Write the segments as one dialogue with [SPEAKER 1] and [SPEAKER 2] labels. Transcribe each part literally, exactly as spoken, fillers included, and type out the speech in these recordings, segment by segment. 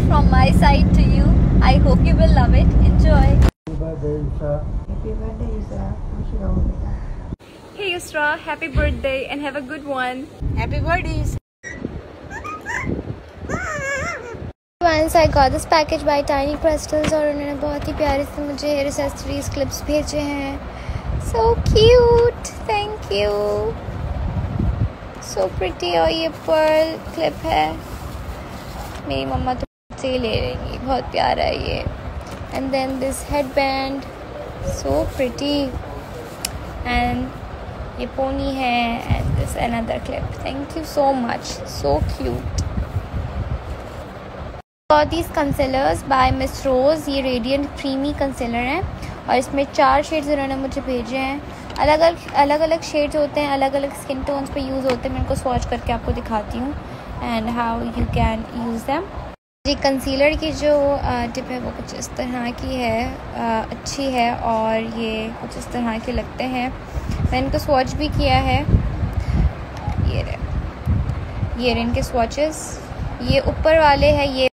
[SPEAKER 1] from my side to you. I hope you will love it. Enjoy.
[SPEAKER 2] Happy birthday, Yusra. Happy birthday, Yusra.
[SPEAKER 1] Hey Yusra, happy birthday and have a good one.
[SPEAKER 2] Happy birthday.
[SPEAKER 3] Once I got this package by Tiny Crystals और उन्होंने बहुत ही प्यारे से मुझे hair accessories clips भेजे हैं. So cute, thank you. So pretty. और ये पर्ल क्लिप है. मेरी मम्मा तो से ही ले लेंगी, बहुत प्यारा है ये. And then this headband, so pretty. And ये पोनी है. And this another clip. Thank you so much. So cute. got these concealers by Miss Rose. ये रेडियंट क्रीमी कंसीलर हैं और इसमें चार शेड्स इन्होंने मुझे भेजे हैं. अलग अलग अलग अलग शेड्स होते हैं, अलग अलग स्किन टोन्स पे यूज़ होते हैं. मैं इनको स्वॉच करके आपको दिखाती हूँ and how you can use them. जी कंसीलर की जो टिप है वो कुछ इस तरह की है, आ, अच्छी है और ये कुछ इस तरह के लगते हैं. मैंने इनको स्वॉच भी किया है. ये रहे ये रहे इनके स्वॉचेस. ये ऊपर वाले हैं, ये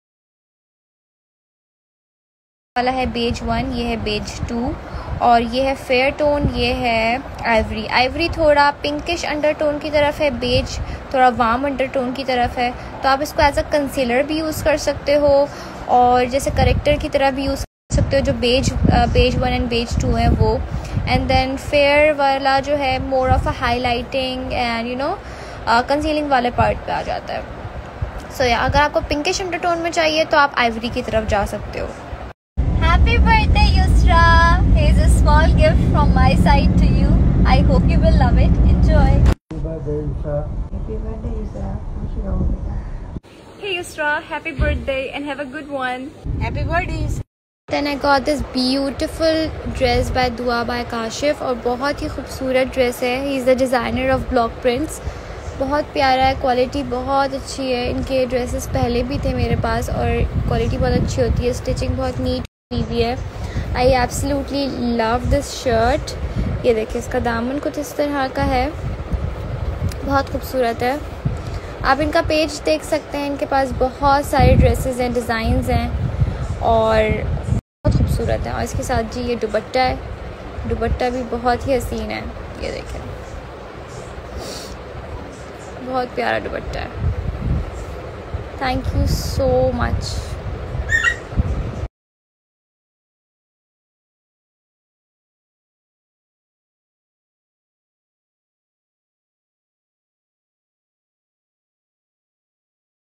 [SPEAKER 3] वाला है बेज वन, ये है बेज टू और ये है फेयर टोन, ये है आइवरी. आइवरी थोड़ा पिंकिश अंडरटोन की तरफ है, बेज थोड़ा वार्म अंडरटोन की तरफ है. तो आप इसको एज अ कंसीलर भी यूज़ कर सकते हो और जैसे करेक्टर की तरह भी यूज़ कर सकते हो. जो beige beige one and beige two है वो. एंड देन फेयर वाला जो है more of a highlighting and you know concealing वाले पार्ट पे आ जाता है. सो so, या अगर आपको पिंकिश अंडरटोन में चाहिए तो आप आइवरी की तरफ जा सकते हो.
[SPEAKER 1] Happy birthday Yusra. Here's a small gift from my side to you. I hope you will love it. Enjoy.
[SPEAKER 2] Happy birthday, Yusra. Happy birthday, Yusra.
[SPEAKER 1] Hey Yusra, happy birthday and have a good one.
[SPEAKER 2] Happy birthday.
[SPEAKER 3] Then I got this beautiful dress by Dua by Kashif और बहुत ही खूबसूरत dress है. He is the designer of Block Prints. बहुत प्यारा है, quality बहुत अच्छी है. इनके ड्रेसेस पहले भी थे मेरे पास और क्वालिटी बहुत अच्छी होती है. स्टिचिंग बहुत नीट हुई है. I absolutely love this shirt. ये देखिए इसका दामन कुछ इस तरह का है, बहुत खूबसूरत है. आप इनका पेज देख सकते हैं. इनके पास बहुत सारे ड्रेसेस हैं, डिज़ाइंस हैं और बहुत खूबसूरत है. और इसके साथ जी ये दुपट्टा है. दुपट्टा भी बहुत ही हसीन है. ये देखें बहुत प्यारा दुपट्टा है. Thank you so much.